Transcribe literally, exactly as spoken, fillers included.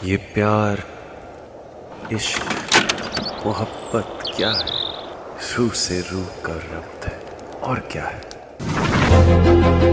ये प्यार, इश्क, मोहब्बत क्या है? रूह से रूह का रब्त है और क्या है।